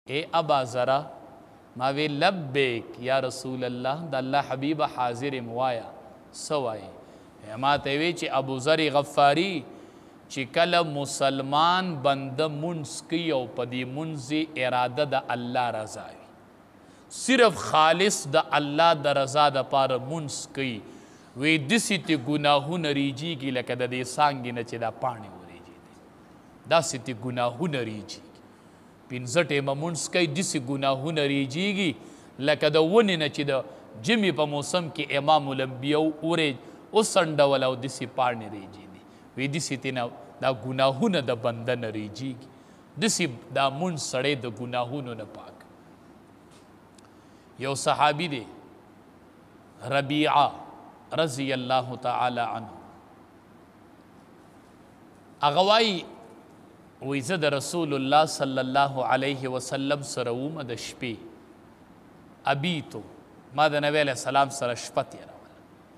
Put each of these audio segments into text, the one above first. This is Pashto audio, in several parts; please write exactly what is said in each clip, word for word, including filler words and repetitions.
اے ابا ذرا ما وی لبیک یا رسول الله د الله حبیب حاضر موایا سوای ما ته وی چې ابو ذر غفاری چې کله مسلمان بنده منځ کوي او په دې منځ اراده د الله رضا وي صرف خالص د الله د رضا دپاره منځ کوي وی داسې ته ګناهونه ریجیږي لکه د دې څانګې نه چې دا پاڼې ورېږي داسې ته ګناهونه ریجیږي پنځه ټیمه منځ کوي داسې ګناهونه ریجیږي لکه د ونې نه چې د ژمي په موسم کې امام الانبیا وریج وڅنډول او داسې پاڼې ریجي دي وی داسې ته نه دا ګناهونه د بنده نه ریجیږي داسې دا منځ سړی د ګناهونو نه پاک یو صحابي دی ربیعه رضی الله تعالی عنه هغه وایي وی زه د رسول الله صلی الله علیه وسلم سره وم د شپې ابیتو ما د نبی علیه السلام سره شپه تېروله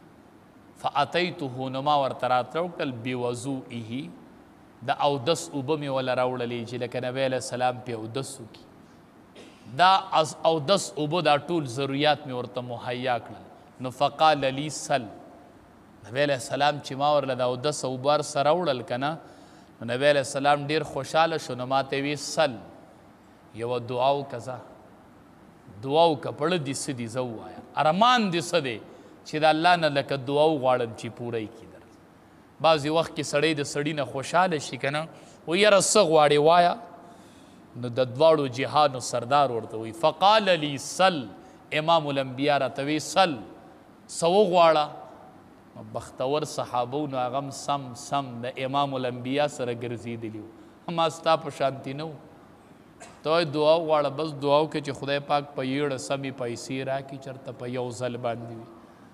فاتیته نو ما ورته راتلو کړل بوضوئه د اودس اوبه مې وله راوړلې چې لکه نبی علیه السلام پې اودس وکړي دا اودس اوبه دا ټول ضروریات مې ورته مهیا کړل نو فقال لی سل نبی علیه السلام چې ما ورله د اودس اوبه ورسره راوړل که نه نو نبی علیه السلام ډېر خوشحاله شو نو ما ته وی سل یوه دعا وکړه دعا وکړه پړه دې څه دي زه ووایم ارمان دې څه دی چې د الله نه لکه دعا وغواړم چې پوره یې کړي در بعضې وخت کې سړی د سړي نه خوشحاله شي که نه و یاره څه غواړې وایه نو د دواړو جهانو سردار ورته وایي فقال لی سل امام الانبیا راته وی سل څه وغواړه بختور صحابو نو هغه هم سم سم د امام الانبیا سره ګرځېدلي وو ما ستا په شانتي نه وو ته وایي دعا وغواړه بس دعا وکړه چې خدای پاک په یېړه سمې پیسې راکړي چېرته په یو ځل باندې وي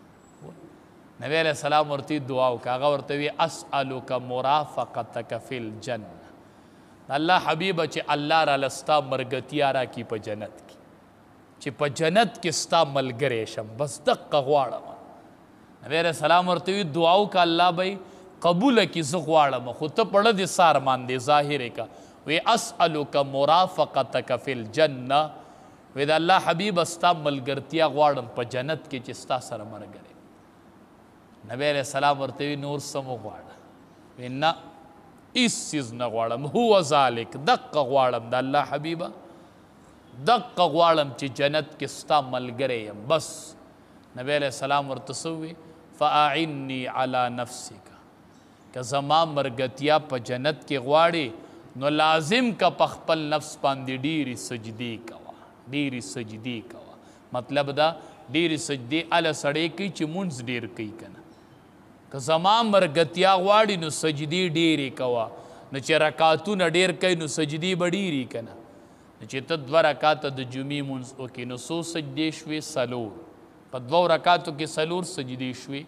نبی علیه السلام ورته دعا وکړه هغه ورته وي اسألک مرافقتک فی الجنه الله حبیبه چې الله راله ستا ملګرتیا راکړي په جنت کې چې په جنت کې ستا ملګری شم بس دقه غواړم نبی علیہ السلام ورته وی دعا وکړه الله به قبوله کړي زه غواړم خو ته پړه دې سه ارمان دی ظاهر یې که وی اسألک مرافقتک فی الجنه وی د الله حبیبه ستا ملګرتیا غواړم په جنت کې چې ستا سره ملګری نبی علیہ السلام ورته وی نور څه مه غواړه وی نه هېڅ څیز نه غواړم هو ذلک دقه غواړم د الله حبیبه دقه غواړم چې جنت کې ستا ملګری یم بس نبی علیہ السلام ورته څه ووی فاعنی علی نفسک که زما مرګتیا په جنت کې غواړې نو لازم که په خپل نفس باندې ډېرې سجدې کوه ډېرې سجدې کوه مطلب دا ډېرې سجدې هله سړی کوي چې مونځ ډېر کوي که نه که زما مرګتیا غواړي نو سجدې ډېرې کوه نو چې رکاتونه ډېر کوي نو سجدې به ډېرې که نه نو چې ته دوه رکاته د جمعې مونځ وکړې نو څو سجدې شوې څلور په دوو رکاتو کې څلور سجدې شوې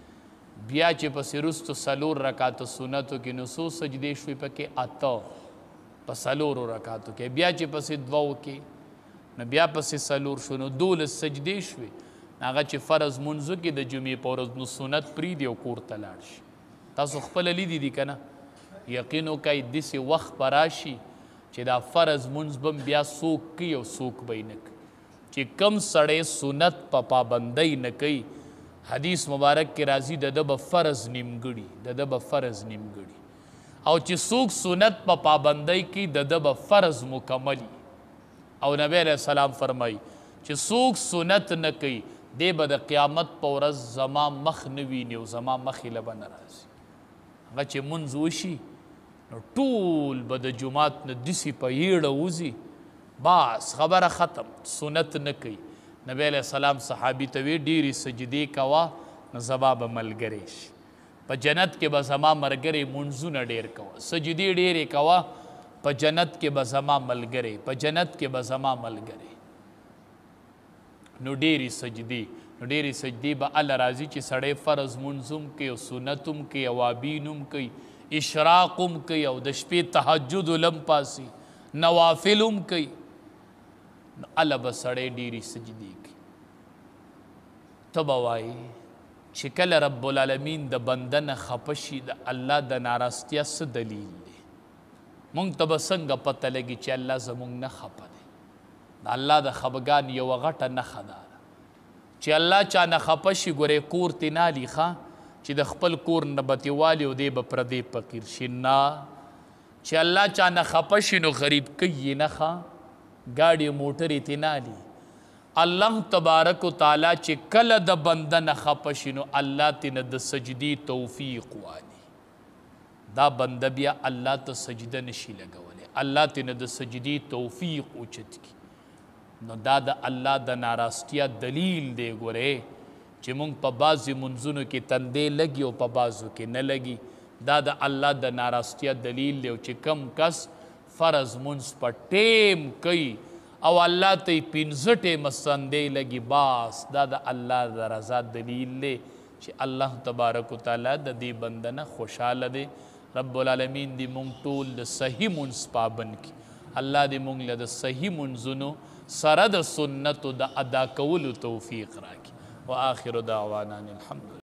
بیا چې پسې وروستو څلور رکاتو سنتو کې نو څو سجدې شوې پکې اته په څلورو رکاتو کې بیا چې پسې دوو کې نو بیا پسې څلور شو نو دولس سجدې شوې هغه چې فرض منځو کې د جمعې په ورځ نو سنت پرېږدي او کور ته لاړ شي تاسو خپله لیدي دي که نه یقین وکئ داسې وخت به راشي چې دا فرض منځ به بیا څوک کوي او څوک به یې نه کوي چې کم سړی سنت په پابندۍ نه کوي حدیث مبارک کې راځي د ده به فرض نیمګړي د ده به فرض نیمګړي او چې څوک سنت په پابندۍ کوي د ده به فرض مکملي او نبی علیه السلام فرمایي چې څوک سنت نه کوي دی به د قیامت په ورځ زما مخ نه ویني او زما مخې له به نه راځي هغه چې مونځ وشي نو ټول به د جومات نه داسې په یېړه وځي باس خبره ختم سنت نه کوي نبی علیہ السلام صحابي ته وی ډېرې سجدې کوه نو زما به ملګری شي په جنت کې به زما ملګری منځونه ډېر کوه سجدې ډېرې کوه په جنت کې به زما ملګری په جنت کې به زما ملګری نو ډېرې سجدې نو ډېرې سجدې به هله راځي چې سړی فرض منځ هم کوي او سنت هم کوي اوابین هم کوي اشراق هم کوي او د شپې تهجد لم پاسي نوافل هم کوي نو هله به سړی ډېرې سجدې کوي ته به وایي چې کله رب العالمین د بنده نه خفه شي د الله د ناراستیا څه دلیل دی مونږ ته به څنګه پته لګي چې الله زمونږ نه خفه دی د الله د خفګان یوه غټه نښه ده چې الله چا نه خفه شي ګورې کور تې نالي ښه چې د خپل کور نه به تې والي او دی به پردی فقیر شي نه چې الله چا نه خفه شي نو غریب کوي یې نه ښه ګاډي موټرې تې نالي الله تبارک و تعالی چې کله د بنده نه خفه شي نو الله تې نه د سجدې توفیق والي دا بنده بیا الله ته سجده نشي لګولی الله تې نه د سجدې توفیق اوچت کي نو دا د الله د ناراستیا دلیل دی ګورې چې مونږ په بعضې منځونو کې تندې لګي او په بعضو کې نه لګي دا د الله د ناراستیا دلیل دی چې کم کس فرض منځ په ټیم کوي او الله ته یې پنځه ټیمه سندې لګي باس دا د الله د رضا دلیل دی چې الله تبارک وتعالی د دې بنده نه خوشحاله دی رب العالمین دې مونږ ټول د صحیح منځ پابند کړي الله دې مونږ له د صحیح منځونو سره د سنتو د ادا کولو توفیق راکړي و آخر دعوانا الحمد